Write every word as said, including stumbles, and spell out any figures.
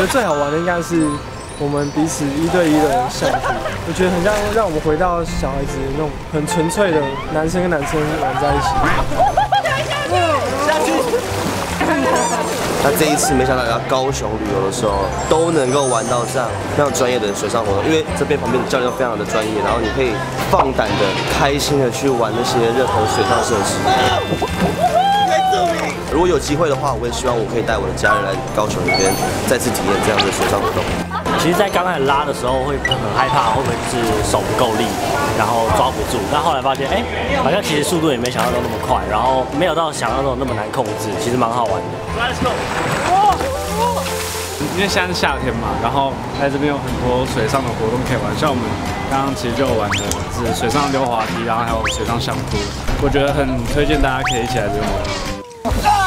最好玩的应该是我们彼此一对一的相扑，我觉得很像让我们回到小孩子那种很纯粹的男生跟男生玩在一起。下去。 那这一次没想到来到高雄旅游的时候，都能够玩到这样非常专业的水上活动，因为这边旁边的教练都非常的专业，然后你可以放胆的、开心的去玩那些任何水上设施。如果有机会的话，我也希望我可以带我的家人来高雄这边再次体验这样的水上活动。 其实，在刚开始拉的时候会很害怕，会不会就是手不够力，然后抓不住？但后来发现，哎、欸，好像其实速度也没想象中那么快，然后没有到想象中那么难控制，其实蛮好玩的。Let's go！ 因为现在是夏天嘛，然后在这边有很多水上的活动可以玩，像我们刚刚其实就有玩的是水上溜滑梯，然后还有水上相扑，我觉得很推荐大家可以一起来这边玩。